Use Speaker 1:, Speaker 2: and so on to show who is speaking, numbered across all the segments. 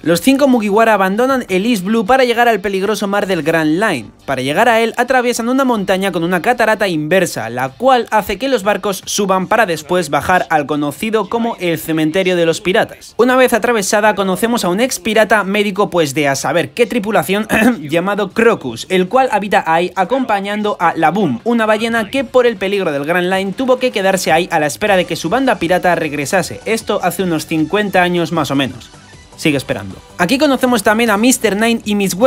Speaker 1: Los 5 Mugiwara abandonan el East Blue para llegar al peligroso mar del Grand Line. Para llegar a él atraviesan una montaña con una catarata inversa, la cual hace que los barcos suban para después bajar al conocido como el cementerio de los piratas. Una vez atravesada conocemos a un ex pirata médico pues de a saber qué tripulación llamado Crocus, el cual habita ahí acompañando a la Boom, una ballena que por el peligro del Grand Line tuvo que quedarse ahí a la espera de que su banda pirata regresase, esto hace unos 50 años más o menos. Sigue esperando. Aquí conocemos también a Mr. Nine y Miss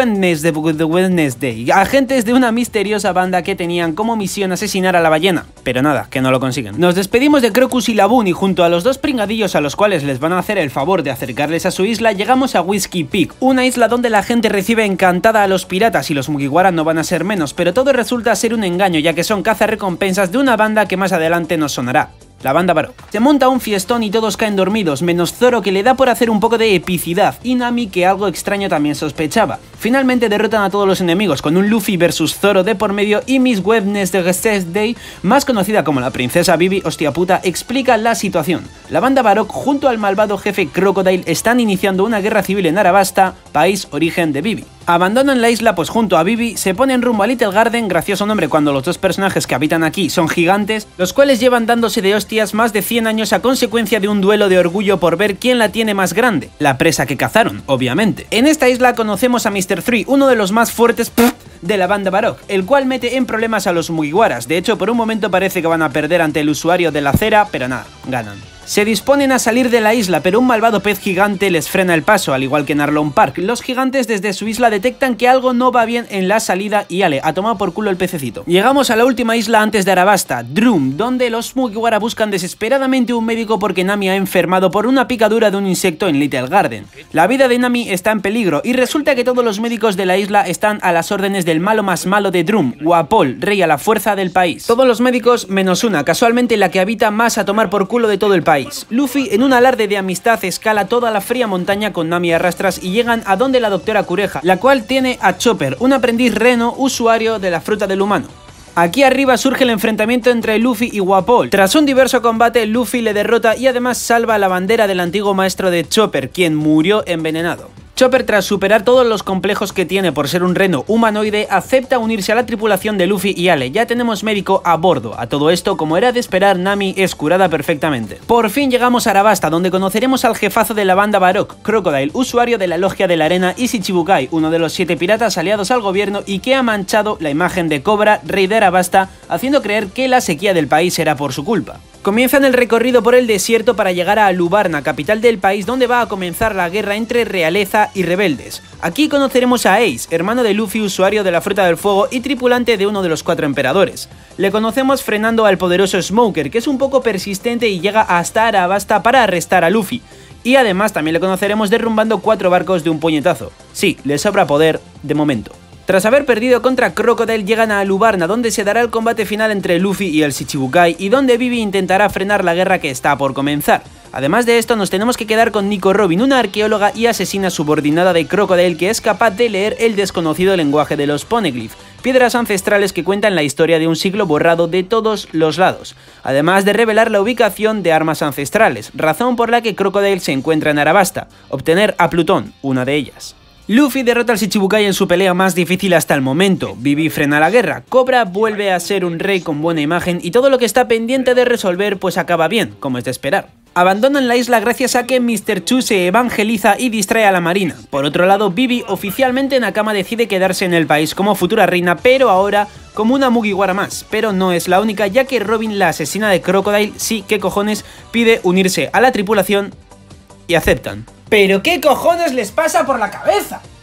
Speaker 1: Wednesday, agentes de una misteriosa banda que tenían como misión asesinar a la ballena, pero nada, que no lo consiguen. Nos despedimos de Crocus y Laboon y junto a los dos pringadillos a los cuales les van a hacer el favor de acercarles a su isla, llegamos a Whiskey Peak, una isla donde la gente recibe encantada a los piratas y los Mugiwara no van a ser menos, pero todo resulta ser un engaño ya que son cazarrecompensas de una banda que más adelante nos sonará. La banda Barok. Se monta un fiestón y todos caen dormidos, menos Zoro que le da por hacer un poco de epicidad y Nami que algo extraño también sospechaba. Finalmente derrotan a todos los enemigos con un Luffy versus Zoro de por medio y Miss Wednesday, más conocida como la princesa Vivi, hostia puta, explica la situación. La banda Barok junto al malvado jefe Crocodile están iniciando una guerra civil en Arabasta, país origen de Vivi. Abandonan la isla pues junto a Vivi, se ponen rumbo a Little Garden, gracioso nombre cuando los dos personajes que habitan aquí son gigantes, los cuales llevan dándose de hostias más de 100 años a consecuencia de un duelo de orgullo por ver quién la tiene más grande, la presa que cazaron, obviamente. En esta isla conocemos a Mr. 3, uno de los más fuertes de la banda Barok, el cual mete en problemas a los Mugiwaras, de hecho por un momento parece que van a perder ante el usuario de la cera, pero nada, ganan. Se disponen a salir de la isla, pero un malvado pez gigante les frena el paso, al igual que en Arlong Park. Los gigantes desde su isla detectan que algo no va bien en la salida y ale, a tomar por culo el pececito. Llegamos a la última isla antes de Arabasta, Drum, donde los Mugiwara buscan desesperadamente un médico porque Nami ha enfermado por una picadura de un insecto en Little Garden. La vida de Nami está en peligro y resulta que todos los médicos de la isla están a las órdenes del malo más malo de Drum, Wapol, rey a la fuerza del país. Todos los médicos menos una, casualmente la que habita más a tomar por culo de todo el país. Luffy, en un alarde de amistad, escala toda la fría montaña con Nami a rastras y llegan a donde la doctora Kureha, la cual tiene a Chopper, un aprendiz reno usuario de la fruta del humano. Aquí arriba surge el enfrentamiento entre Luffy y Wapol. Tras un diverso combate, Luffy le derrota y además salva la bandera del antiguo maestro de Chopper, quien murió envenenado. Chopper, tras superar todos los complejos que tiene por ser un reno humanoide, acepta unirse a la tripulación de Luffy y Ale. Ya tenemos médico a bordo. A todo esto, como era de esperar, Nami es curada perfectamente. Por fin llegamos a Arabasta, donde conoceremos al jefazo de la banda Barok, Crocodile, usuario de la Logia de la Arena, y Shichibukai, uno de los 7 piratas aliados al gobierno y que ha manchado la imagen de Cobra, rey de Arabasta, haciendo creer que la sequía del país era por su culpa. Comienzan el recorrido por el desierto para llegar a Alubarna, capital del país, donde va a comenzar la guerra entre realeza y rebeldes. Aquí conoceremos a Ace, hermano de Luffy, usuario de la Fruta del Fuego y tripulante de uno de los 4 emperadores. Le conocemos frenando al poderoso Smoker, que es un poco persistente y llega hasta Arabasta para arrestar a Luffy. Y además también le conoceremos derrumbando 4 barcos de un puñetazo. Sí, le sobra poder de momento. Tras haber perdido contra Crocodile llegan a Alubarna, donde se dará el combate final entre Luffy y el Shichibukai y donde Vivi intentará frenar la guerra que está por comenzar. Además de esto nos tenemos que quedar con Nico Robin, una arqueóloga y asesina subordinada de Crocodile que es capaz de leer el desconocido lenguaje de los Poneglyph, piedras ancestrales que cuentan la historia de un siglo borrado de todos los lados, además de revelar la ubicación de armas ancestrales, razón por la que Crocodile se encuentra en Arabasta, obtener a Plutón, una de ellas. Luffy derrota al Shichibukai en su pelea más difícil hasta el momento, Vivi frena la guerra, Cobra vuelve a ser un rey con buena imagen y todo lo que está pendiente de resolver pues acaba bien, como es de esperar. Abandonan la isla gracias a que Mr. Chu se evangeliza y distrae a la marina. Por otro lado, Vivi oficialmente Nakama decide quedarse en el país como futura reina, pero ahora como una Mugiwara más. Pero no es la única, ya que Robin, la asesina de Crocodile, sí, qué cojones, pide unirse a la tripulación y aceptan. ¿Pero qué cojones les pasa por la cabeza?